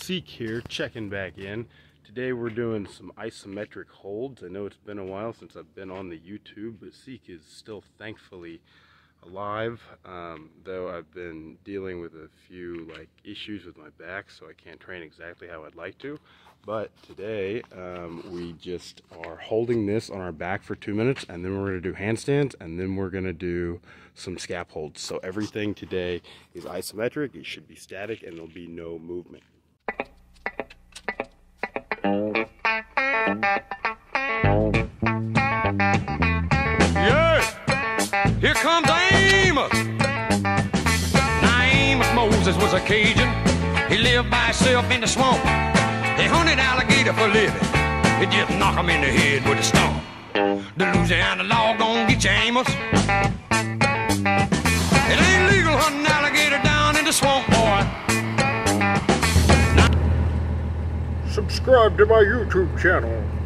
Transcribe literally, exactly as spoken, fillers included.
Seek here, checking back in. Today we're doing some isometric holds. I know it's been a while since I've been on the YouTube, but Seek is still thankfully alive, um, though I've been dealing with a few like issues with my back, so I can't train exactly how I'd like to. But today um, we just are holding this on our back for two minutes, and then we're going to do handstands, and then we're going to do some scap holds. So everything today is isometric. It should be static, and there'll be no movement. Yeah, here comes Amos. Now Amos Moses was a Cajun. He lived by himself in the swamp. He hunted alligator for a living. He just knock him in the head with a stump. The Louisiana law gon' get you, Amos. It ain't legal hunting alligator down in the swamp, boy. Subscribe to my YouTube channel.